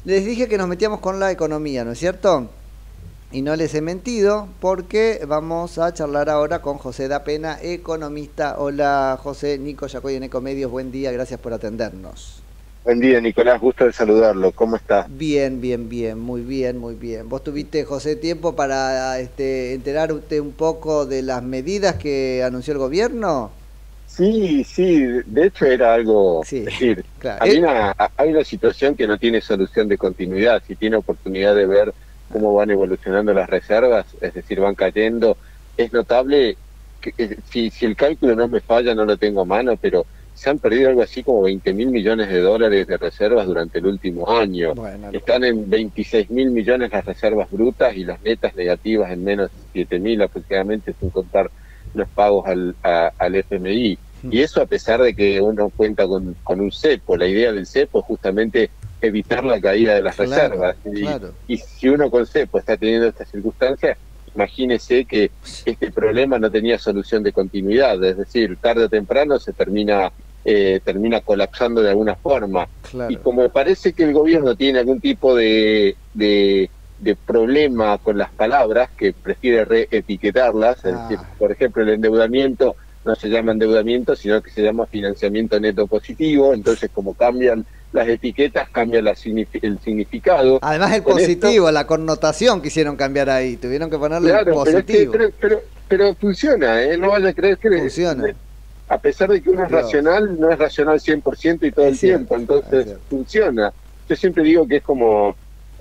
Les dije que nos metíamos con la economía, ¿no es cierto? Y no les he mentido porque vamos a charlar ahora con José da Pena, economista. Hola José, Nico Yacoy en Ecomedios, buen día, gracias por atendernos. Buen día, Nicolás, gusto de saludarlo. ¿Cómo está? Bien, bien, bien, muy bien, muy bien. ¿Vos tuviste, José, tiempo para enterarte un poco de las medidas que anunció el gobierno? Sí, sí, de hecho era algo, Sí, es decir, claro. hay una situación que no tiene solución de continuidad. Si tiene oportunidad de ver cómo van evolucionando las reservas, es decir, van cayendo, es notable que si el cálculo no me falla, no lo tengo a mano, pero se han perdido algo así como 20.000 millones de dólares de reservas durante el último año. Bueno, Están en 26.000 millones las reservas brutas y las netas negativas en menos de 7.000 aproximadamente, sin contar los pagos al FMI. Y eso a pesar de que uno cuenta con un cepo. La idea del cepo es justamente evitar la caída de las claro, reservas. claro. Y si uno con cepo está teniendo estas circunstancias, imagínese que este problema no tenía solución de continuidad. Es decir, tarde o temprano se termina colapsando de alguna forma. Claro. Y como parece que el gobierno tiene algún tipo de problema con las palabras, que prefiere reetiquetarlas, es decir, por ejemplo, el endeudamiento no se llama endeudamiento, sino que se llama financiamiento neto positivo. Entonces, como cambian las etiquetas, cambia el significado. Además el Con positivo, esto, la connotación quisieron cambiar ahí, tuvieron que ponerle claro, positivo. pero funciona, no vaya a creer que Funciona. a pesar de que uno es racional, no es racional 100% y todo el tiempo, entonces funciona. Yo siempre digo que es como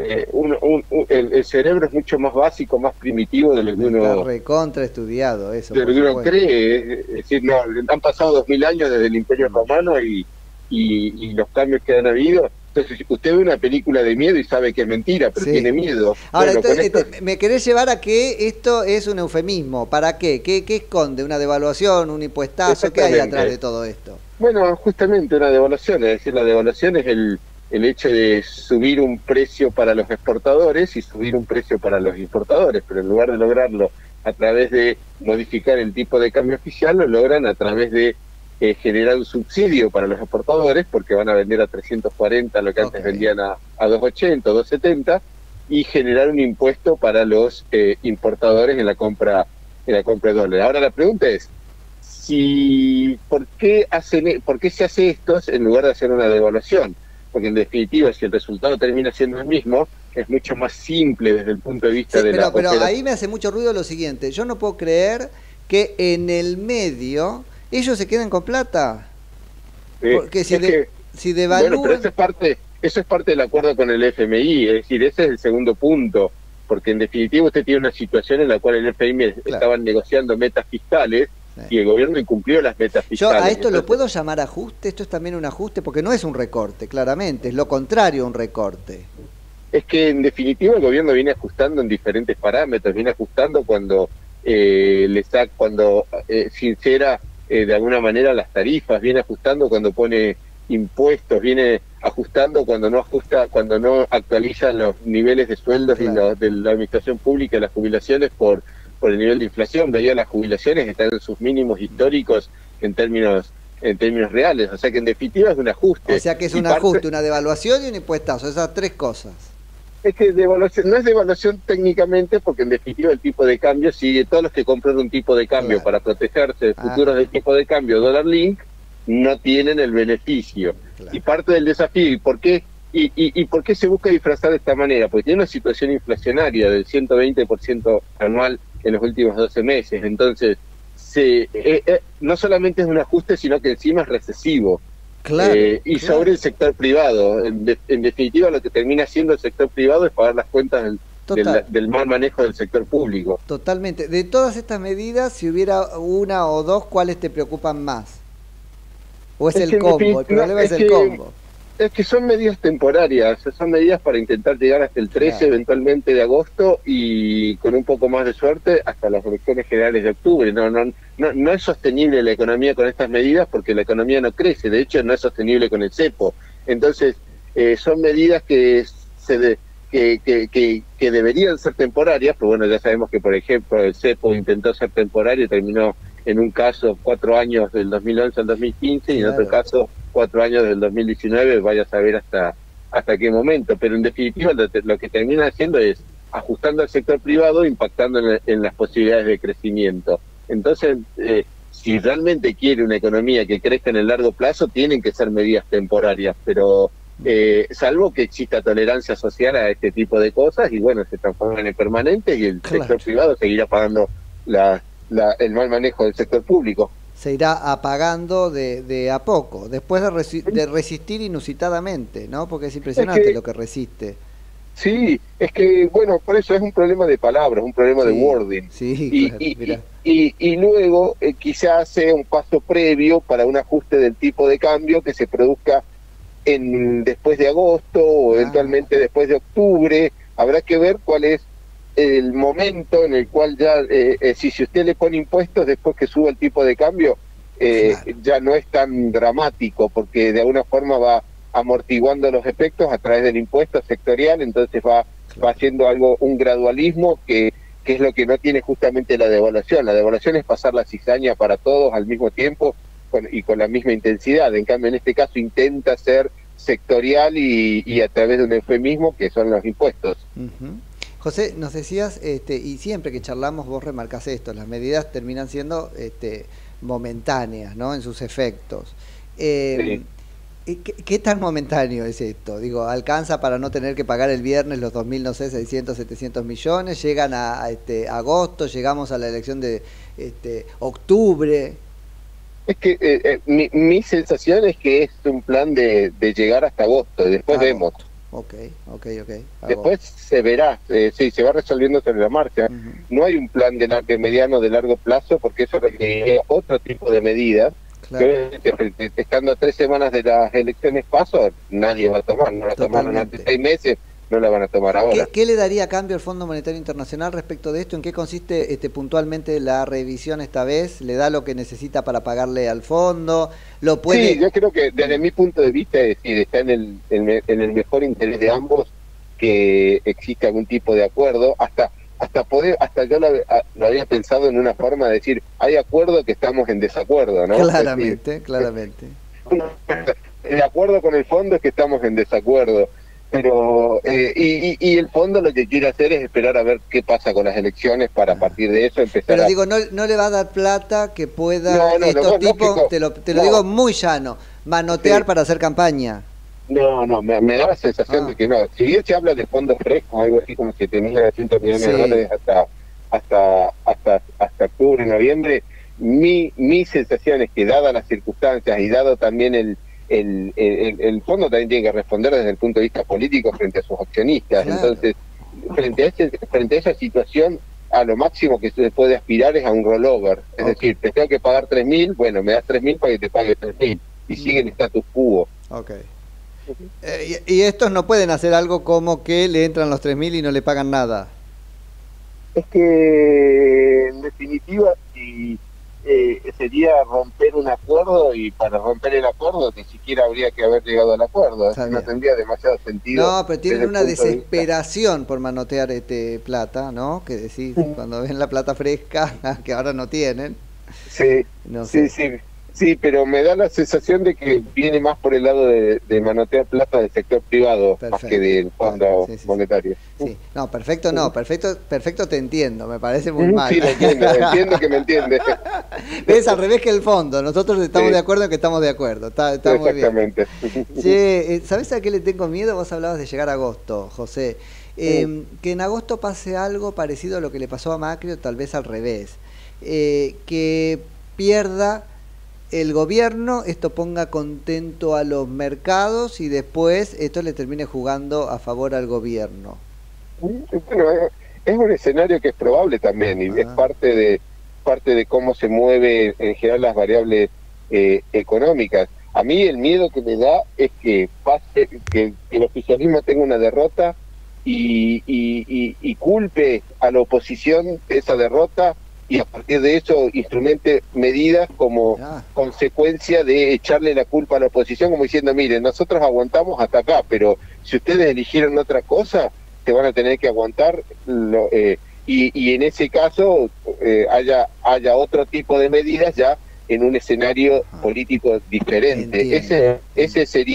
el cerebro es mucho más básico, más primitivo de lo que uno... Está recontra estudiado eso. De lo que uno cree, es decir, no, han pasado 2000 años desde el Imperio Romano y los cambios que han habido. Entonces, usted ve una película de miedo y sabe que es mentira, pero tiene miedo. Ahora, bueno, entonces, me querés llevar a que esto es un eufemismo. ¿Para qué? ¿Qué esconde? ¿Una devaluación? ¿Un impuestazo? ¿Qué hay atrás de todo esto? Bueno, justamente una devaluación, es decir, la devaluación es el hecho de subir un precio para los exportadores y subir un precio para los importadores, pero en lugar de lograrlo a través de modificar el tipo de cambio oficial, lo logran a través de generar un subsidio para los exportadores, porque van a vender a 340 lo que antes vendían a 280, 270, y generar un impuesto para los importadores en la compra de dólares. Ahora la pregunta es, ¿por qué se hace esto en lugar de hacer una devaluación? Porque en definitiva, si el resultado termina siendo el mismo, es mucho más simple desde el punto de vista de la... Pero ahí me hace mucho ruido lo siguiente. Yo no puedo creer que en el medio ellos se queden con plata. Porque si devalúan... Bueno, pero eso es parte del acuerdo con el FMI, es decir, ese es el segundo punto. Porque en definitiva usted tiene una situación en la cual el FMI estaban negociando metas fiscales, y el gobierno incumplió las metas fiscales. Yo a esto lo puedo llamar ajuste. Esto es también un ajuste porque no es un recorte, claramente, es lo contrario a un recorte. Es que en definitiva el gobierno viene ajustando en diferentes parámetros, viene ajustando cuando sincera de alguna manera las tarifas, viene ajustando cuando pone impuestos, viene ajustando cuando no actualiza los niveles de sueldos de la administración pública y las jubilaciones por el nivel de inflación. Veía las jubilaciones están en sus mínimos históricos en términos reales, o sea que en definitiva es un ajuste. O sea que es un ajuste, una devaluación y un impuestazo, esas tres cosas. Es que no es devaluación técnicamente, porque en definitiva el tipo de cambio sigue. Todos los que compran un tipo de cambio para protegerse de futuros del tipo de cambio dólar link no tienen el beneficio. Y parte del desafío, ¿y por qué se busca disfrazar de esta manera? Porque tiene una situación inflacionaria del 120% anual en los últimos 12 meses. Entonces, no solamente es un ajuste, sino que encima es recesivo. Sobre el sector privado. En definitiva, lo que termina haciendo el sector privado es pagar las cuentas del mal manejo del sector público. Totalmente. De todas estas medidas, si hubiera una o dos, ¿cuáles te preocupan más? ¿O es el combo? El problema es el combo. Es que son medidas temporarias, son medidas para intentar llegar hasta el 13 eventualmente de agosto y con un poco más de suerte hasta las elecciones generales de octubre. No es sostenible la economía con estas medidas porque la economía no crece, de hecho no es sostenible con el cepo. Entonces son medidas que deberían ser temporarias, pero bueno, ya sabemos que por ejemplo el cepo intentó ser temporario y terminó en un caso 4 años del 2011 al 2015 y en otro caso 4 años del 2019, vaya a saber hasta hasta qué momento, pero en definitiva lo que terminan haciendo es ajustando al sector privado, impactando en las posibilidades de crecimiento. Entonces, si realmente quiere una economía que crezca en el largo plazo, tienen que ser medidas temporarias, pero salvo que exista tolerancia social a este tipo de cosas, y bueno, se transforman en permanentes y el sector privado seguirá pagando el mal manejo del sector público. Se irá apagando de a poco, después de resistir inusitadamente, ¿no? Porque es impresionante lo que resiste. Sí, es que, bueno, por eso es un problema de palabras, un problema de wording. Sí, y luego quizás sea un paso previo para un ajuste del tipo de cambio que se produzca después de agosto o eventualmente después de octubre. Habrá que ver cuál es el momento en el cual ya, si usted le pone impuestos después que suba el tipo de cambio, ya no es tan dramático, porque de alguna forma va amortiguando los efectos a través del impuesto sectorial, entonces va haciendo un gradualismo que es lo que no tiene justamente la devaluación. La devaluación es pasar la cizaña para todos al mismo tiempo y con la misma intensidad. En cambio, en este caso intenta ser sectorial y a través de un eufemismo que son los impuestos. José, nos decías, y siempre que charlamos vos remarcás esto, las medidas terminan siendo momentáneas, ¿no?, en sus efectos. Sí. ¿Qué tan momentáneo es esto? Digo, ¿alcanza para no tener que pagar el viernes los 2.000, no sé, 600, 700 millones? ¿Llegan a agosto? ¿Llegamos a la elección de octubre? Es que mi sensación es que es un plan de llegar hasta agosto, y después vemos. Ok. Después se verá, sí, se va resolviendo sobre la marcha. No hay un plan de mediano, de largo plazo, porque eso requiere otro tipo de medidas. Claro. Que estando a 3 semanas de las elecciones paso, nadie va a tomar, no la tomaron antes 6 meses, no la van a tomar ahora. ¿Qué le daría a cambio al Fondo Monetario Internacional respecto de esto? ¿En qué consiste puntualmente la revisión esta vez? ¿Le da lo que necesita para pagarle al fondo? ¿Lo puede...? Sí, yo creo que desde mi punto de vista, es decir, está en el mejor interés de ambos que exista algún tipo de acuerdo, hasta yo lo había pensado en una forma de decir, hay acuerdo que estamos en desacuerdo, ¿no? Claramente. El acuerdo con el fondo es que estamos en desacuerdo, pero y el fondo lo que quiere hacer es esperar a ver qué pasa con las elecciones para a partir de eso empezar. Pero digo, no le va a dar plata que pueda estos tipos, te lo digo muy llano, manotear para hacer campaña. No, me da la sensación de que no. Si bien se habla de fondos frescos, algo así como 7.900 millones de dólares hasta octubre, noviembre, mi sensación es que, dadas las circunstancias y dado también el fondo también tiene que responder desde el punto de vista político frente a sus accionistas. Claro. Entonces, frente a esa situación, a lo máximo que se puede aspirar es a un rollover. Es decir, te tengo que pagar 3.000, bueno, me das 3.000 para que te pague 3.000. Y sigue el status quo. ¿Y estos no pueden hacer algo como que le entran los 3.000 y no le pagan nada? Es que, en definitiva, sería romper un acuerdo, y para romper el acuerdo ni siquiera habría que haber llegado al acuerdo. No tendría demasiado sentido. No, pero tienen una desesperación por manotear plata, ¿no? Que decís, cuando ven la plata fresca, que ahora no tienen. Sí, no sé. Sí, pero me da la sensación de que viene más por el lado de manotear plata del sector privado. Perfecto. Más que del fondo monetario. Sí, no, perfecto te entiendo, me parece muy mal. Sí, lo entiendo que me entiende. Es al revés que el fondo, nosotros estamos de acuerdo en que estamos de acuerdo, está muy bien. Exactamente. ¿Sabés a qué le tengo miedo? Vos hablabas de llegar a agosto, José. Que en agosto pase algo parecido a lo que le pasó a Macri, o tal vez al revés. Que pierda el gobierno, esto ponga contento a los mercados y después esto le termine jugando a favor al gobierno. Bueno, es un escenario que es probable también, y es parte de cómo se mueve en general las variables económicas. A mí el miedo que me da es que pase, que el oficialismo tenga una derrota y culpe a la oposición esa derrota, y a partir de eso instrumente medidas como consecuencia de echarle la culpa a la oposición, como diciendo, miren, nosotros aguantamos hasta acá, pero si ustedes eligieron otra cosa, te van a tener que aguantar, y en ese caso haya otro tipo de medidas ya en un escenario político diferente. Ese sería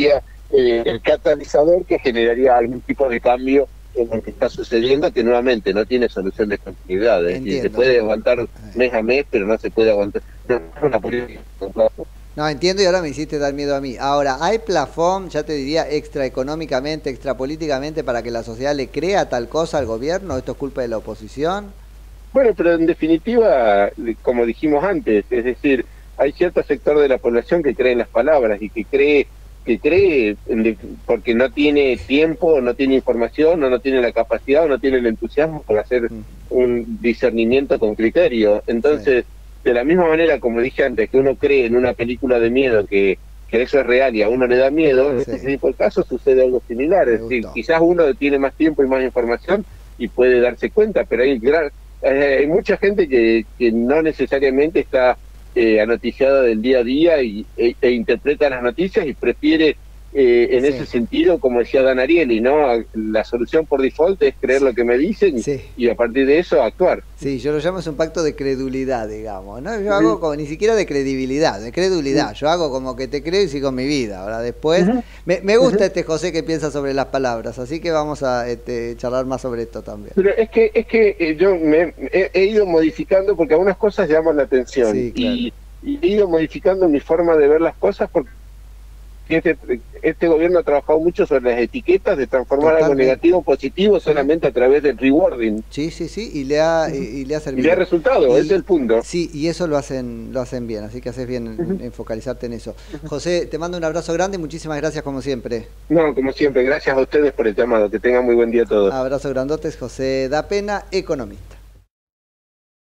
el catalizador que generaría algún tipo de cambio en lo que está sucediendo, que nuevamente no tiene solución de continuidad. Es decir, se puede aguantar mes a mes, pero no se puede aguantar una política. No, entiendo, y ahora me hiciste dar miedo a mí. Ahora, ¿hay plafón, ya te diría, extraeconómicamente, extrapolíticamente, para que la sociedad le crea tal cosa al gobierno? ¿Esto es culpa de la oposición? Bueno, pero en definitiva, como dijimos antes, es decir, hay cierto sector de la población que cree en las palabras y que cree porque no tiene tiempo, no tiene información, o no tiene la capacidad, o no tiene el entusiasmo para hacer un discernimiento con criterio. Entonces, de la misma manera, como dije antes, que uno cree en una película de miedo que eso es real y a uno le da miedo, en este tipo de casos sucede algo similar. Es decir, quizás uno tiene más tiempo y más información y puede darse cuenta, pero hay mucha gente que no necesariamente está anoticiada del día a día e interpreta las noticias y prefiere en ese sentido, como decía Dan Ariely, ¿no? La solución por default es creer lo que me dicen y a partir de eso actuar. Sí, yo lo llamo es un pacto de credulidad, digamos, ¿no? Yo hago como, ni siquiera de credibilidad, de credulidad. Yo hago como que te creo y sigo mi vida. Ahora después, me gusta José que piensa sobre las palabras, así que vamos a charlar más sobre esto también. Pero es que yo he ido modificando porque algunas cosas llaman la atención, sí, claro. y he ido modificando mi forma de ver las cosas porque este gobierno ha trabajado mucho sobre las etiquetas, de transformar algo negativo en positivo solamente a través del rewarding. Sí, y le ha servido. Y le ha resultado, ese es el punto. Sí, y eso lo hacen bien, así que haces bien en focalizarte en eso. José, te mando un abrazo grande y muchísimas gracias como siempre. No, como siempre, gracias a ustedes por el llamado, que tengan muy buen día todos. Abrazo grandotes, José Da Pena, economista.